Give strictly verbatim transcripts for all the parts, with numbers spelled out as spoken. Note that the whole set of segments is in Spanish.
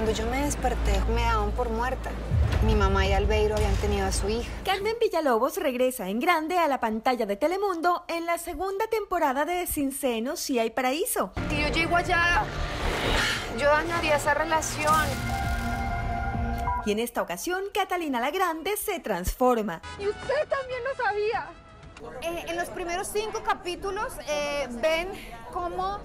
Cuando yo me desperté, me daban por muerta. Mi mamá y Albeiro habían tenido a su hija. Carmen Villalobos regresa en grande a la pantalla de Telemundo en la segunda temporada de Sin Senos Si Hay Paraíso. Si yo llego allá, yo dañaría esa relación. Y en esta ocasión, Catalina la Grande se transforma. Y usted también lo sabía. Eh, en los primeros cinco capítulos eh, ven cómo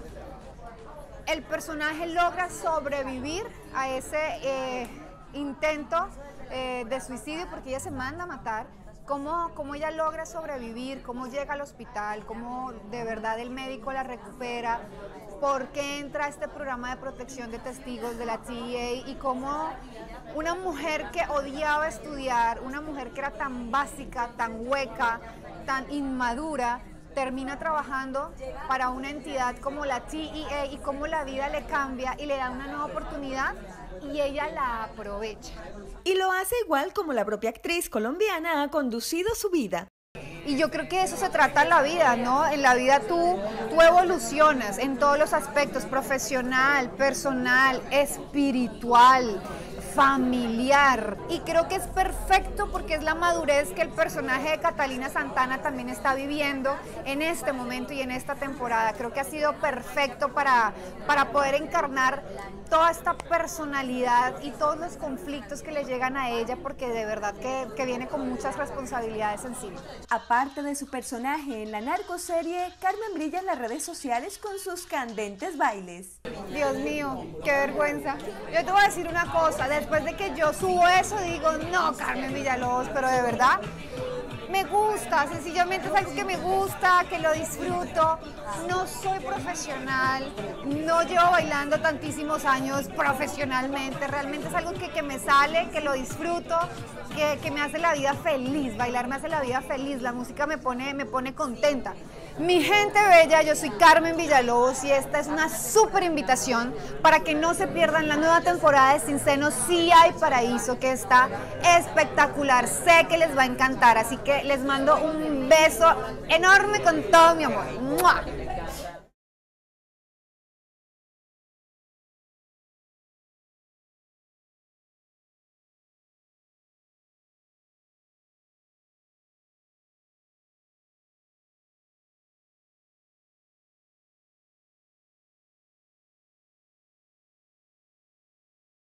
el personaje logra sobrevivir a ese eh, intento eh, de suicidio, porque ella se manda a matar. Cómo, cómo ella logra sobrevivir, cómo llega al hospital, cómo de verdad el médico la recupera, por qué entra a este programa de protección de testigos de la T A y cómo una mujer que odiaba estudiar, una mujer que era tan básica, tan hueca, tan inmadura, termina trabajando para una entidad como la T A y cómo la vida le cambia y le da una nueva oportunidad y ella la aprovecha. Y lo hace igual como la propia actriz colombiana ha conducido su vida. Y yo creo que de eso se trata la vida, ¿no? En la vida tú, tú evolucionas en todos los aspectos, profesional, personal, espiritual, familiar. Y creo que es perfecto porque es la madurez que el personaje de Catalina Santana también está viviendo en este momento y en esta temporada. Creo que ha sido perfecto para, para poder encarnar toda esta personalidad y todos los conflictos que le llegan a ella, porque de verdad que, que viene con muchas responsabilidades encima. Aparte de su personaje en la narcoserie, Carmen brilla en las redes sociales con sus candentes bailes. Dios mío, qué vergüenza. Yo te voy a decir una cosa, después de que yo subo eso digo, no, Carmen Villalobos, pero de verdad me gusta, sencillamente es algo que me gusta, que lo disfruto. No soy profesional, no llevo bailando tantísimos años profesionalmente, realmente es algo que, que me sale, que lo disfruto, que, que me hace la vida feliz, bailar me hace la vida feliz, la música me pone, me pone contenta. Mi gente bella, yo soy Carmen Villalobos y esta es una súper invitación para que no se pierdan la nueva temporada de Sin Senos Si Hay Paraíso, que está espectacular, sé que les va a encantar, así que les mando un beso enorme con todo mi amor. ¡Mua!